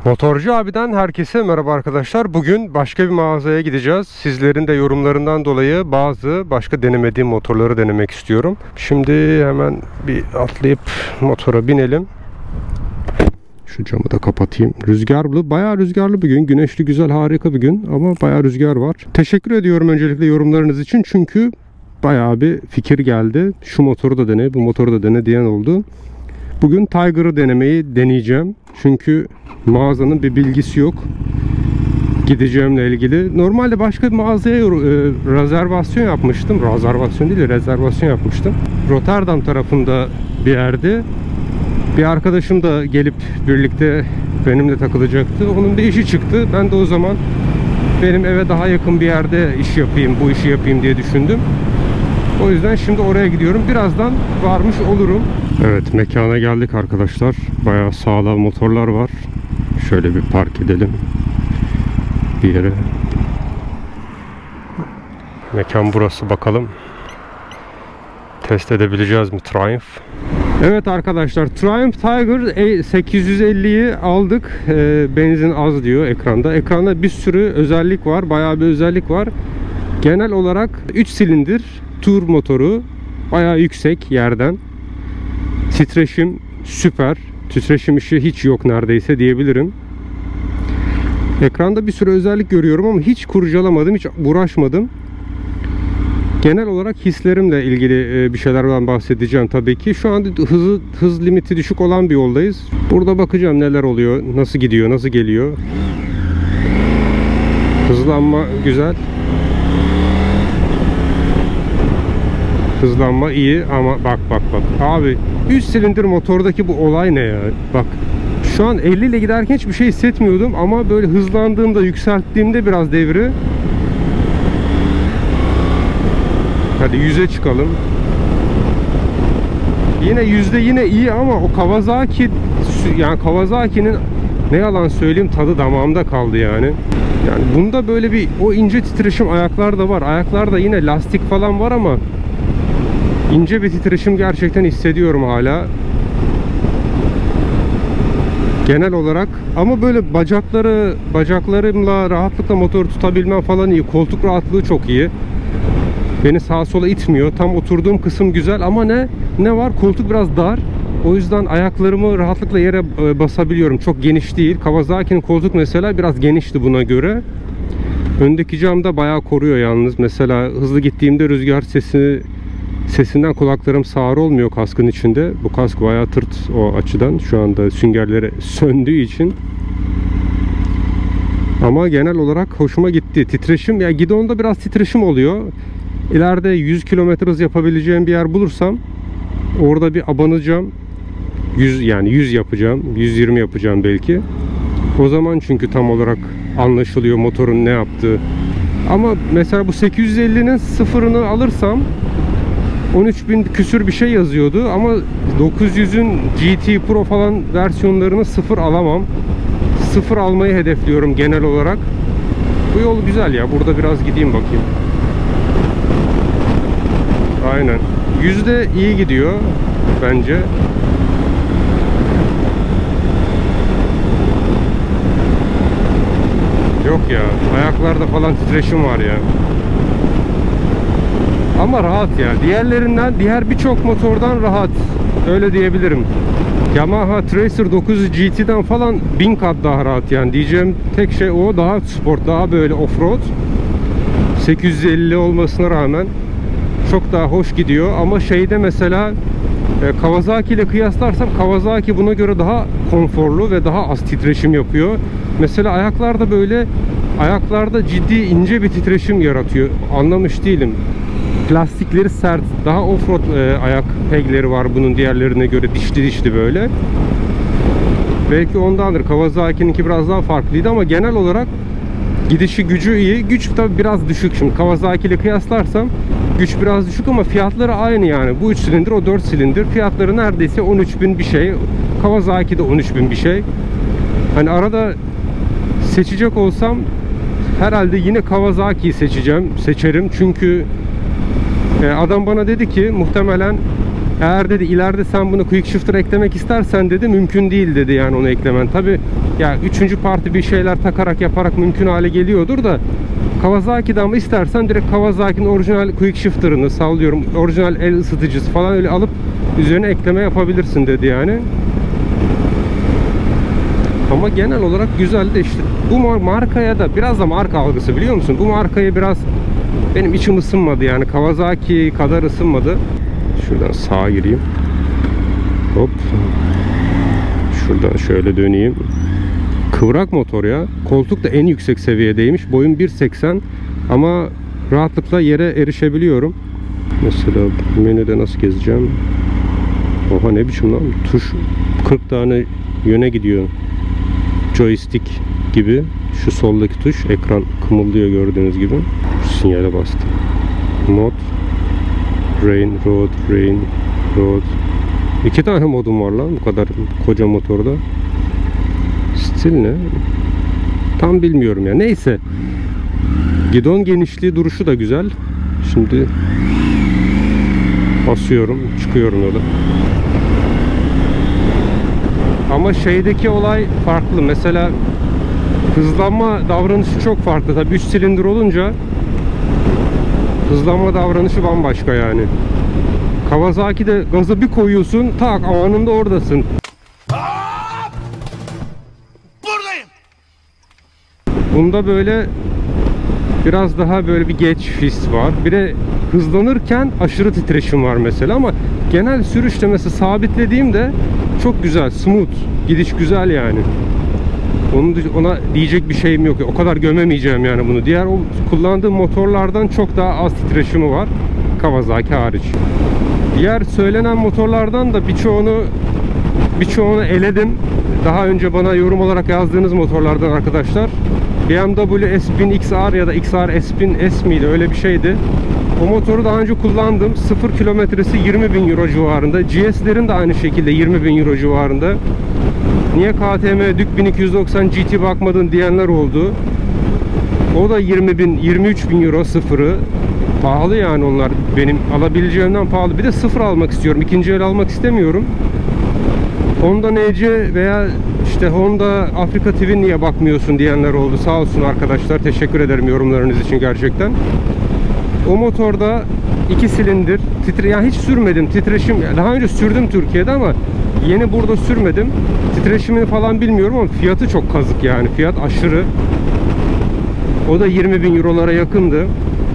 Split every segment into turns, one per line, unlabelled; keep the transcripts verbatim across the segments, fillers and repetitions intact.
Motorcu abiden herkese merhaba arkadaşlar. Bugün başka bir mağazaya gideceğiz. Sizlerin de yorumlarından dolayı bazı başka denemediğim motorları denemek istiyorum. Şimdi hemen bir atlayıp motora binelim. Şu camı da kapatayım. Rüzgarlı, bayağı rüzgarlı bir gün. Güneşli, güzel, harika bir gün ama bayağı rüzgar var. Teşekkür ediyorum öncelikle yorumlarınız için. Çünkü bayağı bir fikir geldi. Şu motoru da dene, bu motoru da dene diyen oldu. Bugün Tiger'ı denemeyi deneyeceğim. Çünkü mağazanın bir bilgisi yok gideceğimle ilgili. Normalde başka bir mağazaya e, rezervasyon yapmıştım. Rezervasyon değil de rezervasyon yapmıştım. Rotterdam tarafında bir yerde. Bir arkadaşım da gelip birlikte benimle takılacaktı. Onun bir işi çıktı. Ben de o zaman benim eve daha yakın bir yerde iş yapayım, bu işi yapayım diye düşündüm. O yüzden şimdi oraya gidiyorum. Birazdan varmış olurum. Evet, mekana geldik arkadaşlar. Bayağı sağlam motorlar var. Şöyle bir park edelim bir yere. Mekan burası, bakalım. Test edebileceğiz mi Triumph? Evet arkadaşlar, Triumph Tiger sekiz yüz elliyi aldık. E, benzin az diyor ekranda. Ekranda bir sürü özellik var. Bayağı bir özellik var. Genel olarak üç silindir tur motoru. Bayağı yüksek yerden. Titreşim süper. Titreşim işi hiç yok neredeyse diyebilirim. Ekranda bir sürü özellik görüyorum ama hiç kurcalamadım, hiç uğraşmadım. Genel olarak hislerimle ilgili bir şeylerden bahsedeceğim tabii ki. Şu anda hızı, hız limiti düşük olan bir yoldayız. Burada bakacağım neler oluyor, nasıl gidiyor, nasıl geliyor. Hızlanma güzel. Hızlanma iyi ama bak bak bak. Abi üç silindir motordaki bu olay ne ya? Bak şu an elli ile giderken hiçbir şey hissetmiyordum ama böyle hızlandığımda, yükselttiğimde biraz devri. Hadi yüze çıkalım. Yine yüzde yine iyi ama o Kawasaki, yani Kawasaki'nin ne yalan söyleyeyim tadı damağımda kaldı yani. Yani bunda böyle bir o ince titreşim ayaklarda var. Ayaklarda yine lastik falan var ama ince bir titreşim gerçekten hissediyorum hala. Genel olarak ama böyle bacakları bacaklarımla rahatlıkla motoru tutabilmem falan iyi. Koltuk rahatlığı çok iyi. Beni sağa sola itmiyor. Tam oturduğum kısım güzel ama ne ne var? Koltuk biraz dar. O yüzden ayaklarımı rahatlıkla yere basabiliyorum. Çok geniş değil. Kawasaki'nin koltuk mesela biraz genişti buna göre. Öndeki cam da bayağı koruyor yalnız. Mesela hızlı gittiğimde rüzgar sesi sesinden kulaklarım sağır olmuyor kaskın içinde. Bu kask bayağı tırt o açıdan. Şu anda süngerleri söndüğü için. Ama genel olarak hoşuma gitti. Titreşim, ya yani gidonda biraz titreşim oluyor. İleride yüz kilometre hız yapabileceğim bir yer bulursam orada bir abanacağım. yüz yani yüz yapacağım. yüz yirmi yapacağım belki. O zaman çünkü tam olarak anlaşılıyor motorun ne yaptığı. Ama mesela bu sekiz yüz ellinin sıfırını alırsam on üç bin küsür bir şey yazıyordu ama dokuz yüzün G T Pro falan versiyonlarını sıfır alamam. Sıfır almayı hedefliyorum genel olarak. Bu yol güzel ya. Burada biraz gideyim bakayım. Aynen. Yüzde iyi gidiyor bence. Yok ya. Ayaklarda falan titreşim var ya. Ama rahat ya. Diğerlerinden, diğer birçok motordan rahat. Öyle diyebilirim. Yamaha Tracer dokuz yüz G T'den falan bin kat daha rahat yani. Diyeceğim tek şey o. Daha sport, daha böyle offroad. sekiz yüz elli olmasına rağmen çok daha hoş gidiyor. Ama şeyde mesela e, Kawasaki ile kıyaslarsam Kawasaki buna göre daha konforlu ve daha az titreşim yapıyor. Mesela ayaklarda böyle ayaklarda ciddi ince bir titreşim yaratıyor. Anlamış değilim. Plastikleri sert. Daha offroad e, ayak pegleri var bunun diğerlerine göre. Dişli dişli böyle. Belki ondandır. Kawasaki'ninki biraz daha farklıydı ama genel olarak gidişi, gücü iyi. Güç tabi biraz düşük. Şimdi Kawasaki ile kıyaslarsam güç biraz düşük ama fiyatları aynı yani. Bu üç silindir, o dört silindir. Fiyatları neredeyse on üç bin bir şey. Kawasaki'de on üç bin bir şey. Hani arada seçecek olsam herhalde yine Kawasaki'yi seçeceğim. Seçerim çünkü adam bana dedi ki muhtemelen eğer dedi ileride sen bunu quick shifter eklemek istersen dedi mümkün değil dedi yani onu eklemen. Tabi ya üçüncü parti bir şeyler takarak yaparak mümkün hale geliyordur da Kawasaki'de ama istersen direkt Kawasaki'nin orijinal quick shifter'ını sallıyorum, orijinal el ısıtıcısı falan öyle alıp üzerine ekleme yapabilirsin dedi yani. Ama genel olarak güzel de işte bu markaya da biraz da marka algısı, biliyor musun? Bu markaya biraz benim içim ısınmadı yani, Kawasaki kadar ısınmadı. Şuradan sağa gireyim. Hop. Şuradan şöyle döneyim. Kıvrak motor ya. Koltuk da en yüksek seviyedeymiş. Boyum bir seksen ama rahatlıkla yere erişebiliyorum. Mesela menüde nasıl gezeceğim? Oha, ne biçim lan? Tuş kırk tane yöne gidiyor. Joystick gibi. Şu soldaki tuş, ekran kımıldıyor gördüğünüz gibi. Şu sinyale bastım. Mod, rain, road, rain, road. İki tane modum var lan bu kadar koca motorda. Stil ne? Tam bilmiyorum ya. Neyse. Gidon genişliği, duruşu da güzel. Şimdi basıyorum, çıkıyorum öyle. Ama şeydeki olay farklı. Mesela hızlanma davranışı çok farklı. Tabii üç silindir olunca hızlanma davranışı bambaşka yani. Kawasaki'de gazı bir koyuyorsun, tak anında oradasın. Buradayım. Bunda böyle biraz daha böyle bir geç his var. Bir de hızlanırken aşırı titreşim var mesela, ama genel sürüşte mesela sabitlediğimde çok güzel, smooth. Gidiş güzel yani. Onun, ona diyecek bir şeyim yok. O kadar gömemeyeceğim yani bunu. Diğer o kullandığım motorlardan çok daha az titreşimi var. Kawasaki hariç. Diğer söylenen motorlardan da birçoğunu birçoğunu eledim. Daha önce bana yorum olarak yazdığınız motorlardan arkadaşlar. B M W S bin X R ya da X R S bin S miydi? Öyle bir şeydi. O motoru daha önce kullandım. Sıfır kilometresi yirmi bin euro civarında. G S'lerin de aynı şekilde yirmi bin euro civarında. Niye K T M Duke bin iki yüz doksan G T bakmadın diyenler oldu. O da yirmi bin, yirmi üç bin euro sıfırı. Pahalı yani onlar. Benim alabileceğimden pahalı. Bir de sıfır almak istiyorum. İkinci el almak istemiyorum. Honda N C veya işte Honda Afrika Twin niye bakmıyorsun diyenler oldu. Sağ olsun arkadaşlar. Teşekkür ederim yorumlarınız için gerçekten. O motorda iki silindir. Titre, yani hiç sürmedim. Titreşim daha önce sürdüm Türkiye'de ama yeni burada sürmedim. Titreşimini falan bilmiyorum ama fiyatı çok kazık yani. Fiyat aşırı. O da yirmi bin eurolara yakındı.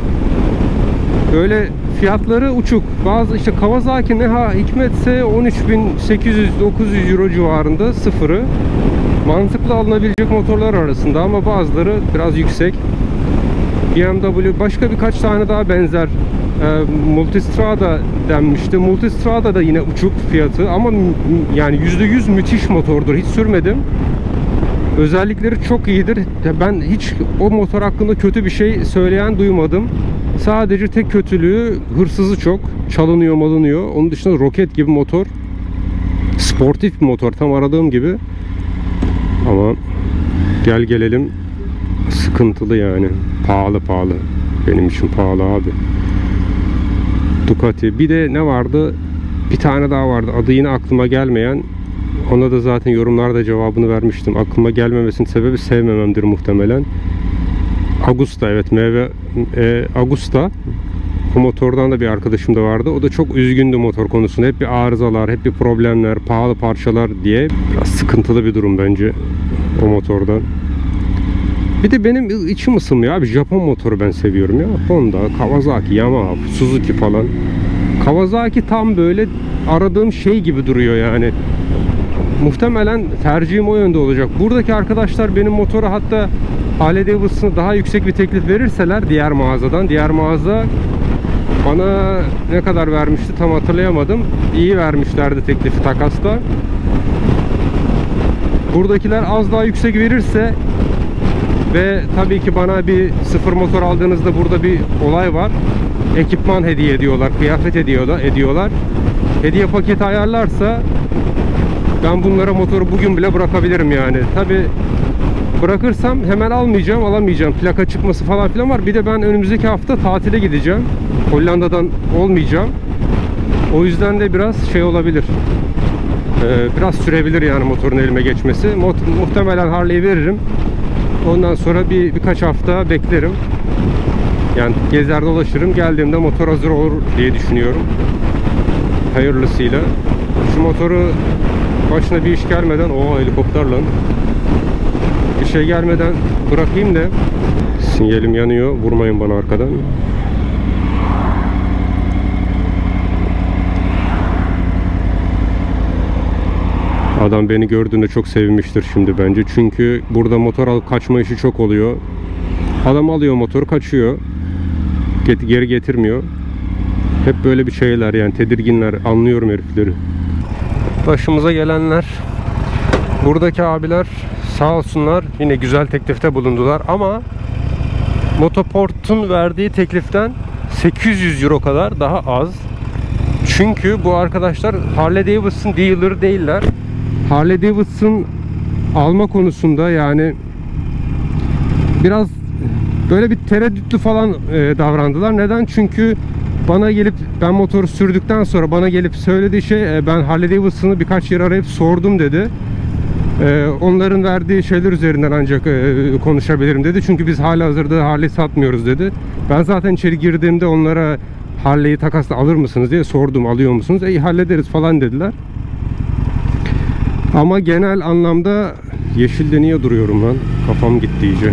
Böyle fiyatları uçuk. Bazı işte Kawasaki ne ha hikmetse on üç bin sekiz yüz dokuz yüz euro civarında sıfırı. Mantıklı alınabilecek motorlar arasında ama bazıları biraz yüksek. B M W başka birkaç tane daha benzer e, Multistrada denmişti. Multistrada da yine uçuk fiyatı ama yani yüzde yüz müthiş motordur. Hiç sürmedim. Özellikleri çok iyidir. Ben hiç o motor hakkında kötü bir şey söyleyen duymadım. Sadece tek kötülüğü hırsızı çok. Çalınıyor malınıyor. Onun dışında roket gibi motor. Sportif bir motor. Tam aradığım gibi. Ama gel gelelim sıkıntılı yani. Pahalı pahalı. Benim için pahalı abi. Ducati. Bir de ne vardı? Bir tane daha vardı. Adı yine aklıma gelmeyen. Ona da zaten yorumlarda cevabını vermiştim. Aklıma gelmemesinin sebebi sevmememdir muhtemelen. Agusta, evet, M V e, Agusta. O motordan da bir arkadaşım da vardı. O da çok üzgündü motor konusunda. Hep bir arızalar, hep bir problemler, pahalı parçalar diye. Biraz sıkıntılı bir durum bence o motordan. Bir de benim içim ısınmıyor abi. Japon motoru ben seviyorum ya. Honda, Kawasaki, Yamaha, Suzuki falan. Kawasaki tam böyle aradığım şey gibi duruyor yani. Muhtemelen tercihim o yönde olacak. Buradaki arkadaşlar benim motora hatta Harley Davidson'a daha yüksek bir teklif verirseler diğer mağazadan, diğer mağaza bana ne kadar vermişti tam hatırlayamadım. İyi vermişlerdi teklifi takasta. Buradakiler az daha yüksek verirse ve tabii ki bana bir sıfır motor aldığınızda burada bir olay var. Ekipman hediye ediyorlar, kıyafet ediyorlar, ediyorlar. Hediye paketi ayarlarsa ben bunlara motoru bugün bile bırakabilirim yani. Tabii bırakırsam hemen almayacağım, alamayacağım. Plaka çıkması falan filan var. Bir de ben önümüzdeki hafta tatile gideceğim. Hollanda'dan olmayacağım. O yüzden de biraz şey olabilir. Ee, Ee, biraz sürebilir yani motorun elime geçmesi. Mot muhtemelen Harley'i veririm. Ondan sonra bir birkaç hafta beklerim. Yani gezer dolaşırım. Geldiğimde motor hazır olur diye düşünüyorum. Hayırlısıyla. Şu motoru başına bir iş gelmeden, o helikopter lan. Bir şey gelmeden bırakayım da. Sinyalim yanıyor. Vurmayın bana arkadan. Adam beni gördüğünde çok sevinmiştir şimdi bence. Çünkü burada motor alıp kaçma işi çok oluyor. Adam alıyor motoru, kaçıyor. Get geri getirmiyor. Hep böyle bir şeyler yani, tedirginler. Anlıyorum herifleri. Başımıza gelenler. Buradaki abiler sağ olsunlar yine güzel teklifte bulundular ama Motoport'un verdiği tekliften sekiz yüz euro kadar daha az. Çünkü bu arkadaşlar Harley Davidson dealer değiller. Harley Davidson alma konusunda yani biraz böyle bir tereddütlü falan e, davrandılar. Neden? Çünkü bana gelip, ben motoru sürdükten sonra bana gelip söylediği şey, e, ben Harley Davidson'ı birkaç yer arayıp sordum dedi. E, onların verdiği şeyler üzerinden ancak e, konuşabilirim dedi. Çünkü biz halihazırda Harley satmıyoruz dedi. Ben zaten içeri girdiğimde onlara Harley'i takasla alır mısınız diye sordum, alıyor musunuz? E hallederiz falan dediler. Ama genel anlamda yeşilde niye duruyorum lan? Kafam gitti iyice.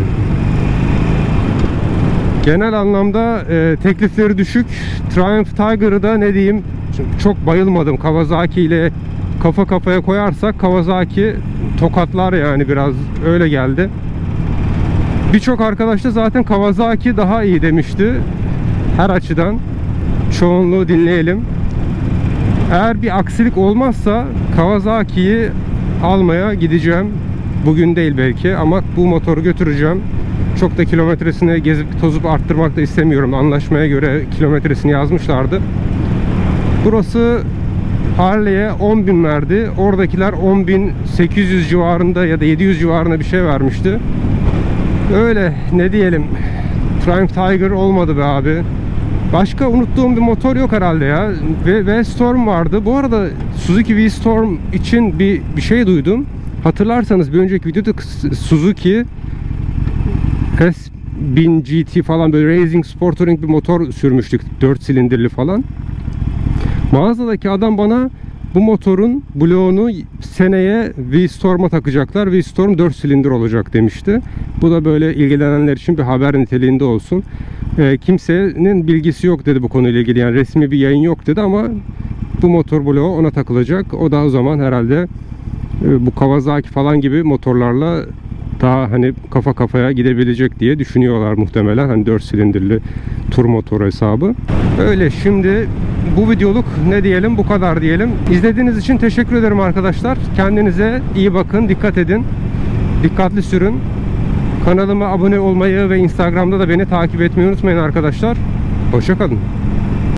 Genel anlamda e, teklifleri düşük. Triumph Tiger'ı da ne diyeyim, çok bayılmadım. Kawasaki ile kafa kafaya koyarsak Kawasaki tokatlar yani, biraz öyle geldi. Birçok arkadaş da zaten Kawasaki daha iyi demişti. Her açıdan. Çoğunluğu dinleyelim. Eğer bir aksilik olmazsa Kawasaki'yi almaya gideceğim. Bugün değil belki ama bu motoru götüreceğim. Çok da kilometresini gezip tozup arttırmak da istemiyorum. Anlaşmaya göre kilometresini yazmışlardı. Burası Harley'e on bin verdi. Oradakiler on bin sekiz yüz civarında ya da yedi yüz civarında bir şey vermişti. Öyle, ne diyelim. Triumph Tiger olmadı be abi. Başka unuttuğum bir motor yok herhalde ya. Ve V-Storm vardı. Bu arada Suzuki V-Storm için bir, bir şey duydum. Hatırlarsanız bir önceki videoda Suzuki S bin G T falan, böyle Racing Sport Touring bir motor sürmüştük. dört silindirli falan. Mağazadaki adam bana bu motorun bloğunu seneye V-Storm'a takacaklar. V-Storm dört silindir olacak demişti. Bu da böyle ilgilenenler için bir haber niteliğinde olsun. E, kimsenin bilgisi yok dedi bu konuyla ilgili. Yani resmi bir yayın yok dedi ama bu motor bloğu ona takılacak. O da o zaman herhalde e, bu Kawasaki falan gibi motorlarla daha hani kafa kafaya gidebilecek diye düşünüyorlar muhtemelen. Hani dört silindirli tur motoru hesabı. Öyle, şimdi bu videoluk ne diyelim, bu kadar diyelim. İzlediğiniz için teşekkür ederim arkadaşlar. Kendinize iyi bakın, dikkat edin. Dikkatli sürün. Kanalıma abone olmayı ve Instagram'da da beni takip etmeyi unutmayın arkadaşlar. Hoşça kalın.